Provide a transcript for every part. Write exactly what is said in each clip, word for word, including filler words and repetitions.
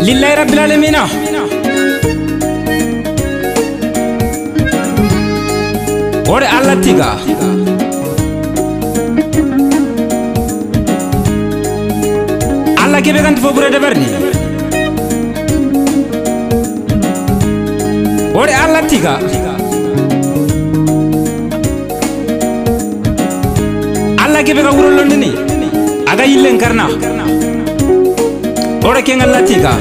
lillahi rabbil alamin. Ore Allah tiga Allah kebe kan fo bure debarni. Ore Allah tiga Allah kebe ka wuro londini aga yillen karna. Ore ken Allah tiga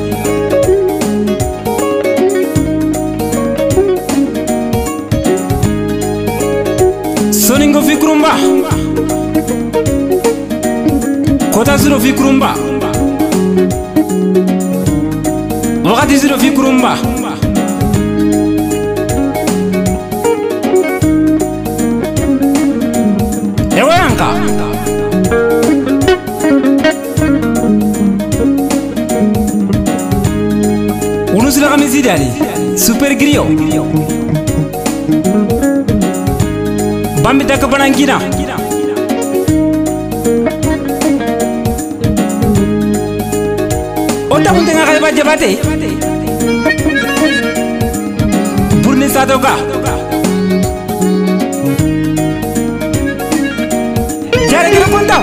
Soningo fikrumba Kota zero fikrumba Wakati zero fikrumba Ewa yanka Unusila kamizidi ali Super Griot Bambi daka banangina Ota kunte nga kaya baje bate Burni sadoka Jare kira kontau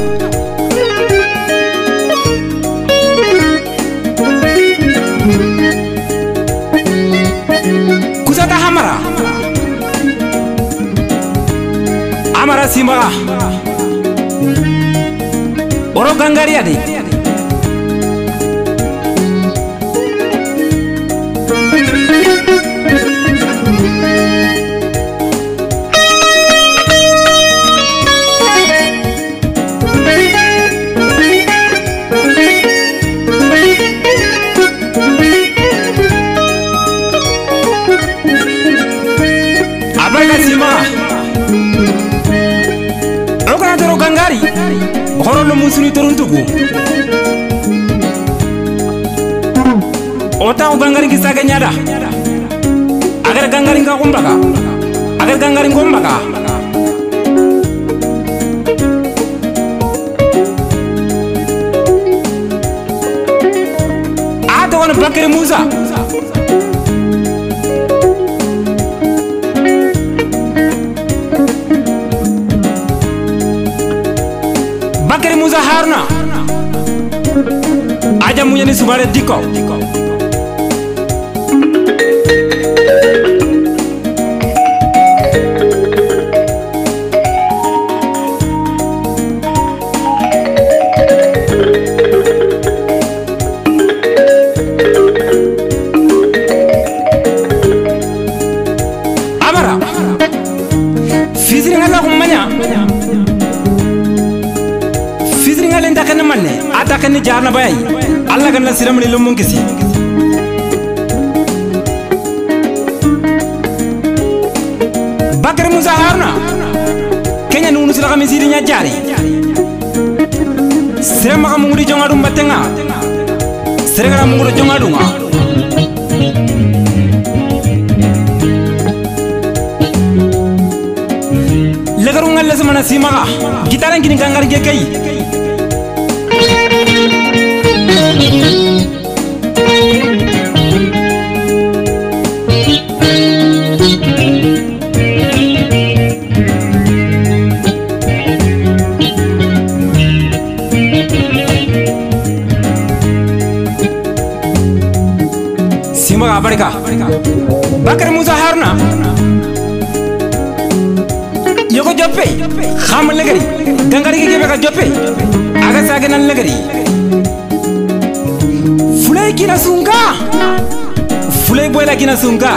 Kusata hamara Amara Simba Oro gangari ade Abaga Simba Gangari, horo lo musuni toruntuku. Ota gangari kisaga nyada. Agar gangari nggak kumbaka, agar gangari kumbaka. Ada wana Bakri Musa. Bakri Musa Harna aja munya ni subare diko Amara Fizri ngala kumanya Lenda kana manne ata kana jarna bayai Allah kana siramni lumun kisi Bakri Musa Harna Kenya nunu sila kami sirinya jari Sirama kamu ngudi jonga rumba tenga Sirama kamu ngudi jonga dunga Legarunga lesa mana simaka Gitaran kini kangar gekai Simba abarika Bakri Musa Harna Yoko jope Khamal legari Gangari ke beka jope Aga sagenan legari Fulai kina sunga Fulai boy la kina sunga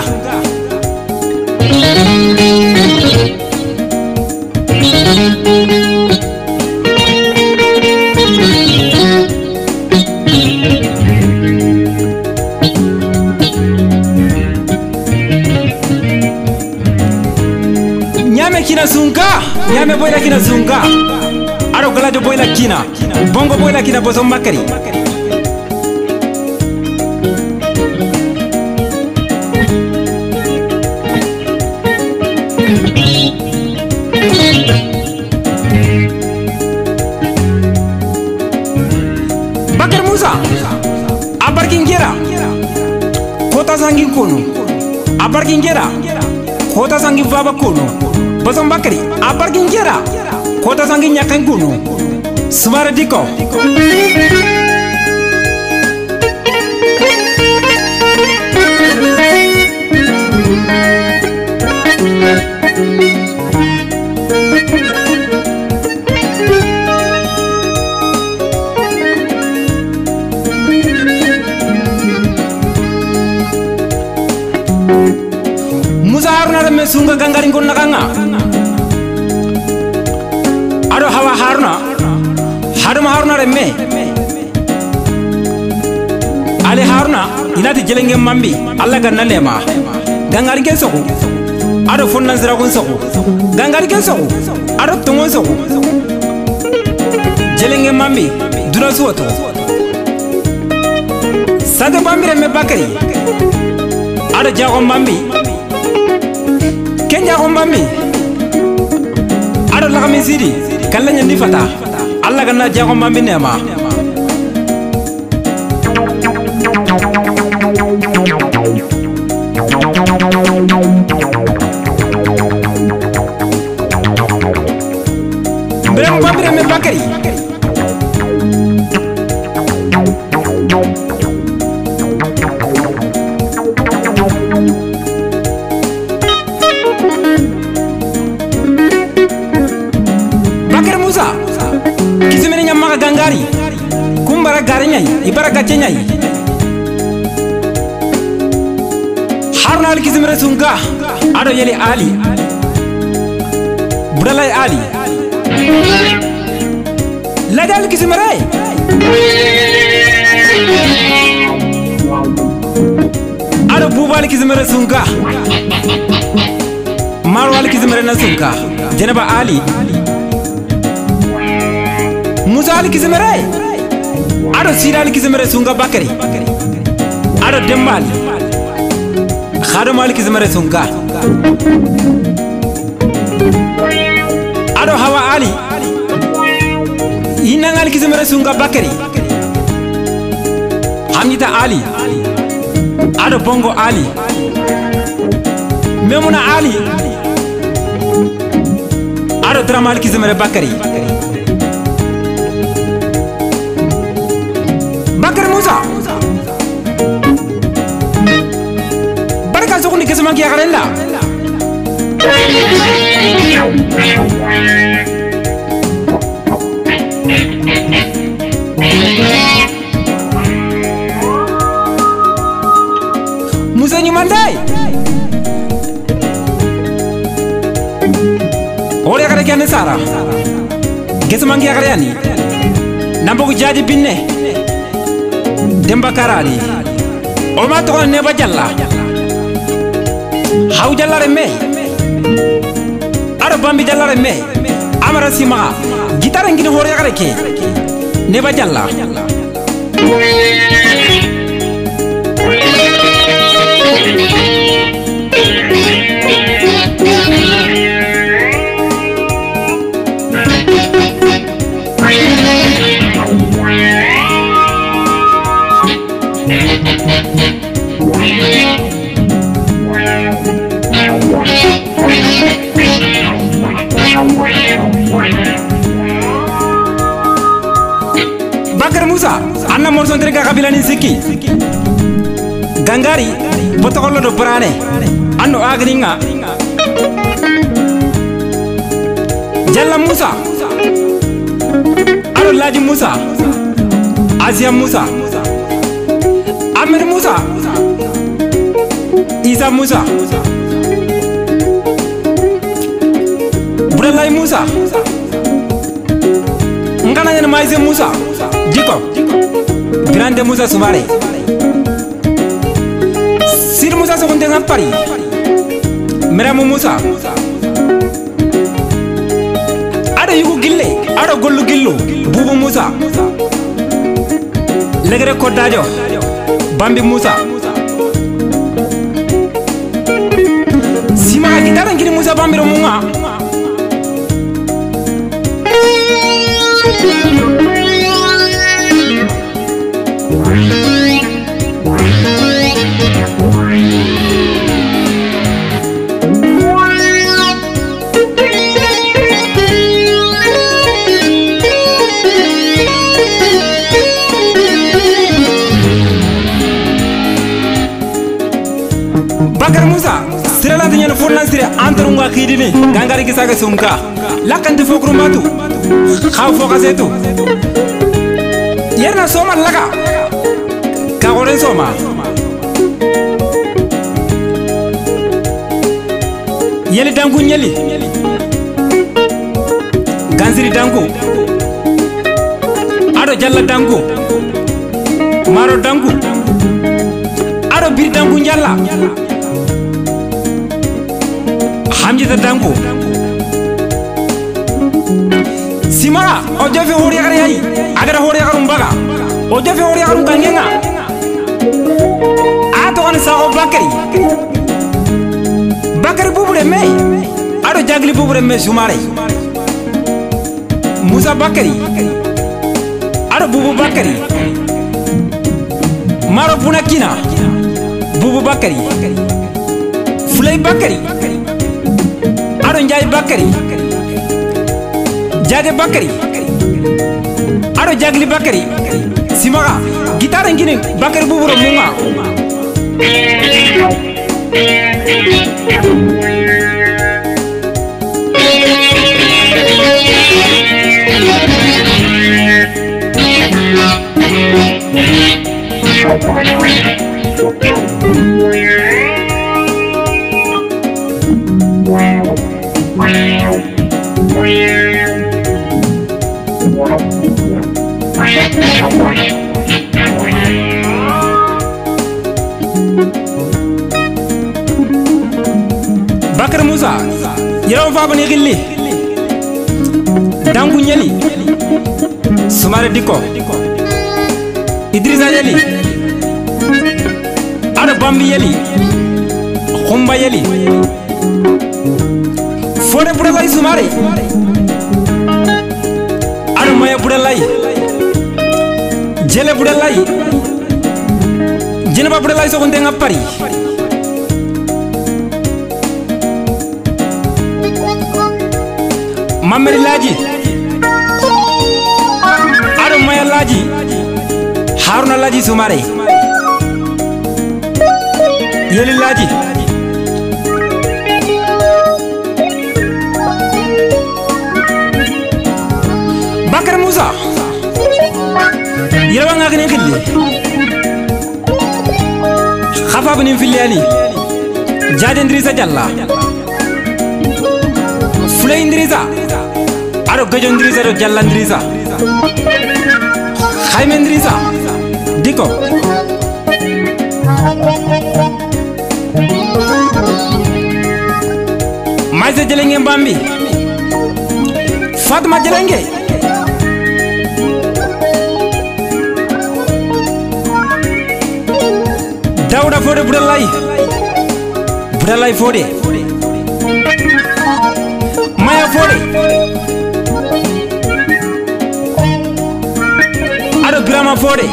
Nyame kina sunga Nyame boy la kina sunga Aro galajo boy la kina Bongo boy la kina bozo makari Bakri Musa sangi kono abarkin gera kota sangi baba kono bosom bakari abarkin gera kota sangi nyakan kono sumare diko Musa Haruna me sunga gangari ngon nakanga ado hawa Haruna Haruma Haruna me Ali Haruna inati jelenge mambi Allah ganna lema gangari ke soko ado fonnan sira gon soko gangari ke soko ado tongon soko jelenge mambi dura suoto sade bambire me bakari ado jago mambi Kenya Ombami Ado lakami siri Kalanya ni fata Allah kana jago Ombami nema Berang Ombami reme bakari Kisimene nyamaka gangari kumbara gari nyai ibara gache nyai Haruna ali kisimere sunga ado yeli Ali Budalai Ali Lada ali kisimere ado buba ali kisimere sunga Maru ali kisimere na sunga Jenaba Ali Musa ali kizemere ado Sira ali kizemere sunga bakari ado Dembali Khadam ali kizemere sunga ado Hawa Ali Inang ali kizemere sunga bakari Hamita Ali ado Bongo Ali Memuna Ali ado Drama ali kizemere bakari Bakar Musa Barka sokuni kesema kia karenda Musa nyumandai Ore kare kiane sara Kesema kia kareani Namboku jadi binne Demba Karali Olma to neba jalla Haw jalla reme Aro bambi jalla reme Amara sima Gitar ngini hore yakareke Neba jalla Bakar Musa Anna morson terega kabila ni siki Gangari Potokolo do brane Anno agringa Jalla Musa Aro Laji Musa Asia Musa Amir Musa Isa Musa Buralai Musa Ngana yana Maize Musa Jiko Grande Musa Sumare Sir Musa Sokunde Ngampari Meramu Musa Ada yugu gille Ada gollu gillu Bubu Musa Legere Kodajo Bambi Musa Sima gitara ngiri Musa Bambi Romunga Why? furnan sire antarunga khidini gangari kisaga sumka lakanti fokru matu khaw foka setu yerna soma laga ka goren soma yeli dangu nyeli ganziri dangu ado jalla dangu maro dangu ado bir dangu jalla hamjita dangu simara o jofi hori agara yayi agara hori agara mbaga o jofi hori agara kangenga ato kan sa o bakari bakari bubure me ado jagli bubure me sumare musa bakari ado bubu bakari maro bunakina bubu bakari fulay bakari ado njay bakari jage bakari ado jagli bakari simaga gitara ngine bakari buburo munga Bakar Musa yaraw faba ni gilli dangu nyeli sumare diko Idrissa yeli ada bambi yeli khumba yeli fore budalay sumare ada maya budalay jele budalay jenaba budalay so konde ngapari Mameri laji ado maya laji Haruna laji sumare yeli laji Bakar Musa yelawa ngakene khilli khafa bani filiani jade Idrissa jalla fulay Idrissa ado gajo Idrissa do jalla Idrissa khayme Idrissa diko Maïse jelenge mbambi Fatma jelenge Dauda Fode Budalay Budalay Fode Maya Fode ado Grama Fode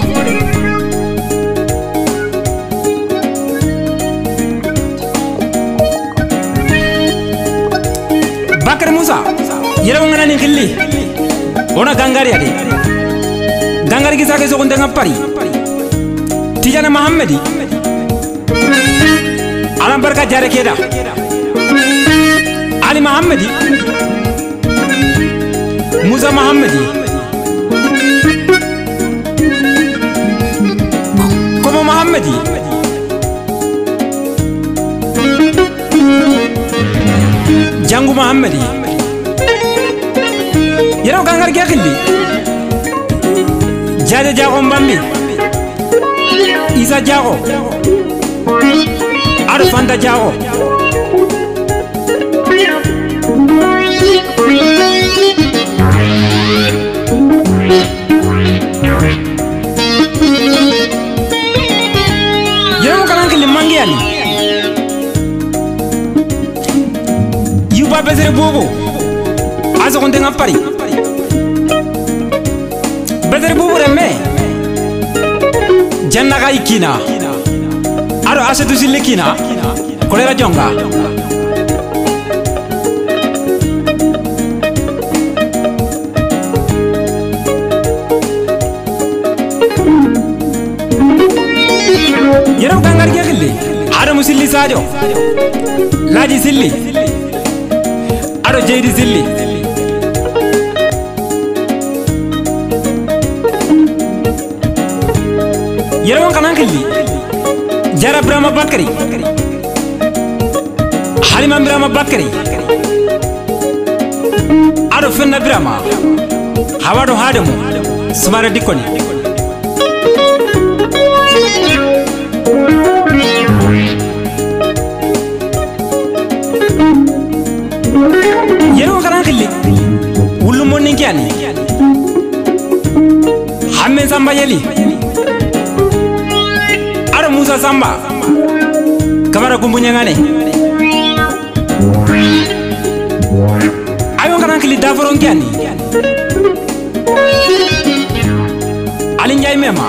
Bakar Musa yere ngana ni khilli ona gangari ade gangari ki sake so konde ngapari Tijana Muhammadi alam barka jare keda Ali Muhammadi Musa Muhammadi Komo Muhammadi Jangu Muhammadi yero gangar ge khilli jade jago mbambi Isa jago Arfanda jago yero kanan khilli mangiani yuba bezere bobo azo konde ngapari bezere bobo remme janna ga ikina aro asatu silikina kolera jonga yero gangar ge khilli aro musilli sajo Laji Silli Ado Jeydi Silli Yerwan kanan killi Jara Brahma Bakari Halima Brahma Bakari Ado Fenna Brahma Hawado Hadamu Sumara Dikoni Yerwan kanan killi Wulu Moni Kiani Hamme Samba Yeli Ado Musa Samba Kamara Kumbunya Ngane Ayo kanan kili Daforon Kiani Alinjai Mema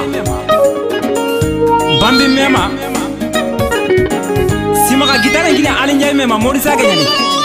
Bambi Mema Simaka Gitara Gina Alinjai Mema Morisa Kenyani